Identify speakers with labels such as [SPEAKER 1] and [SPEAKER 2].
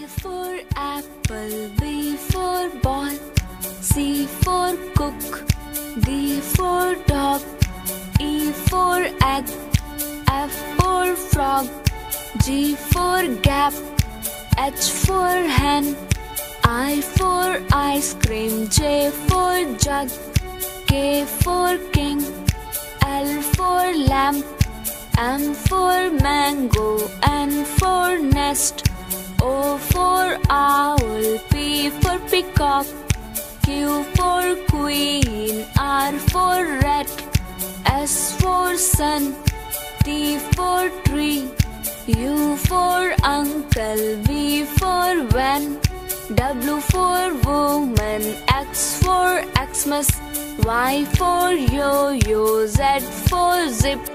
[SPEAKER 1] for apple, B for ball, C for cook, D for dog, E for egg, F for frog, G for gap, H for hen, I for ice cream, J for jug, K for king, L for lamp, M for mango, N for nest, O for owl, P for peacock, Q for queen, R for rat, S for sun, T for tree, U for uncle, V for van, W for woman, X for Xmas, Y for yo-yo, Z for zip,